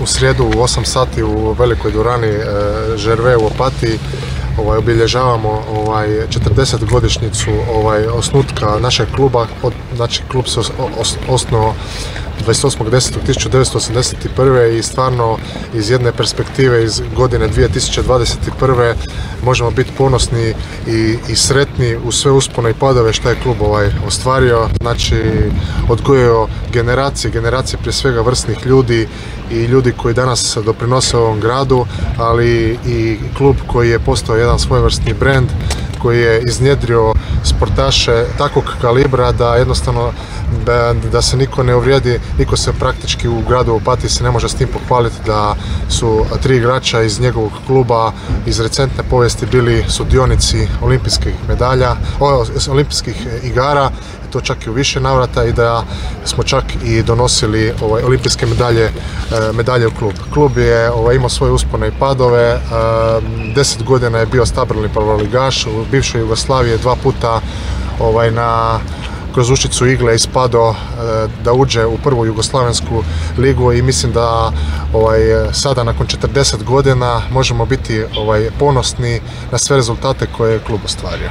u srijedu u 8 sati u velikoj dvorani Žerve u Opatiji obilježavamo 40-godišnjicu osnutka našeg kluba. Znači, klub se osnovao 28.10.1981. i stvarno iz jedne perspektive iz godine 2021. možemo biti ponosni i sretni u sve uspone i padove što je klub ostvario. Znači, odgojio generacije prije svega vrsnih ljudi i ljudi koji danas doprinose ovom gradu, ali i klub koji je postao jedan svojevrsni brend, koji je iznjedrio sportaše takvog kalibra da jednostavno da se niko ne uvrijedi, niko se praktički u gradu Opatiji se ne može s tim pohvaliti da su 3 igrača iz njegovog kluba iz recentne povijesti bili sudionici olimpijskih igara, to čak i u više navrata, i da smo čak i donosili olimpijske medalje u klub. Klub je imao svoje uspone i padove, 10 godina je bio stabilni prvoligaš, u bivšoj Jugoslaviji je 2 puta kroz ušicu igle ispadao da uđe u prvu jugoslavensku ligu, i mislim da sada nakon 40 godina možemo biti ponosni na sve rezultate koje je klub ostvario.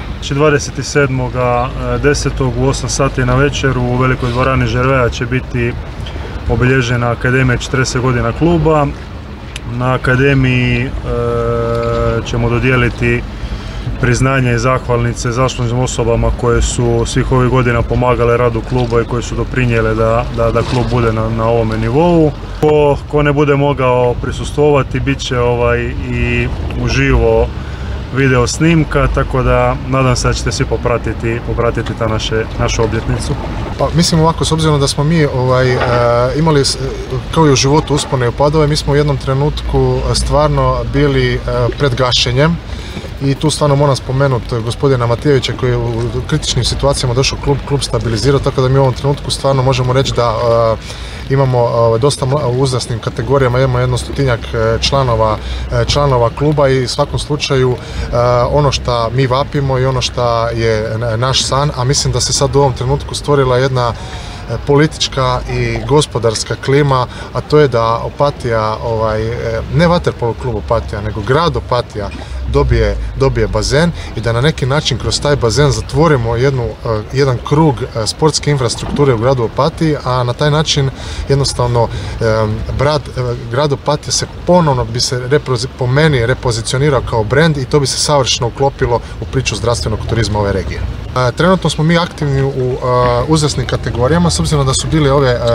27.10. u 8 sati na večer u velikoj dvorani Žerveja će biti obilježena Akademija 40 godina kluba. Na Akademiji ćemo dodijeliti priznanje i zahvalnice zaslužnim osobama koje su svih ovih godina pomagale radu kluba i koje su doprinijele da klub bude na ovome nivou. Ko ne bude mogao prisustvovati, bit će i uživo video snimka, tako da nadam se da ćete svi popratiti našu obljetnicu. Pa mislim ovako, s obzirom da smo mi imali kao i u životu uspone i padove, mi smo u jednom trenutku stvarno bili pred gašenjem. I tu stvarno moram spomenuti gospodina Matijevića koji je u kritičnim situacijama došao klub stabilizirao, tako da mi u ovom trenutku stvarno možemo reći da imamo dosta u uzrasnim kategorijama, imamo jedno 100-tinjak članova kluba, i u svakom slučaju ono što mi vapimo i ono što je naš san, a mislim da se sad u ovom trenutku stvorila jedna politička i gospodarska klima, a to je da Opatija, ne vaterpolo klub Opatija, nego grad Opatija dobije bazen i da na neki način kroz taj bazen zatvorimo jedan krug sportske infrastrukture u gradu Opatiji, a na taj način jednostavno grad Opatija se ponovno bi se po meni repozicionirao kao brend, i to bi se savršeno uklopilo u priču zdravstvenog turizma ove regije. Trenutno smo mi aktivni u uzrasnim kategorijama, s obzirom da su bili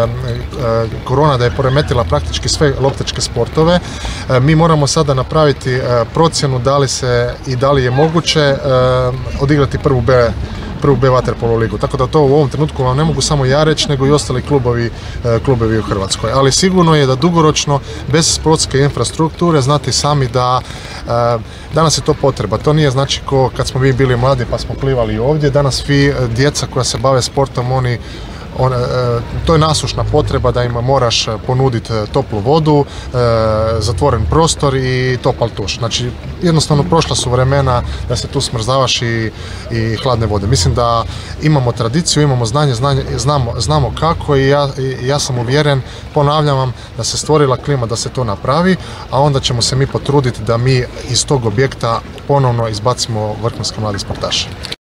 korona da je poremetila praktički sve loptačke sportove. Mi moramo sada napraviti procjenu da li je moguće odigrati prvu B vaterpolo ligu. Tako da to u ovom trenutku vam ne mogu samo ja reći, nego i ostali klubovi u Hrvatskoj. Ali sigurno je da dugoročno, bez sportske infrastrukture, znate sami da danas je to potreba. To nije znači ko kad smo mi bili mladi pa smo plivali ovdje. Danas svi djeca koja se bave sportom, to je nasušna potreba da im moraš ponuditi toplu vodu, zatvoren prostor i topal tuš. Znači, jednostavno prošla su vremena da se tu smrzavaš i hladne vode. Mislim da imamo tradiciju, imamo znanje, znamo kako, i ja sam uvjeren, ponavljam vam, da se stvorila klima da se to napravi, a onda ćemo se mi potruditi da mi iz tog objekta ponovno izbacimo vrhunske mlade sportaše.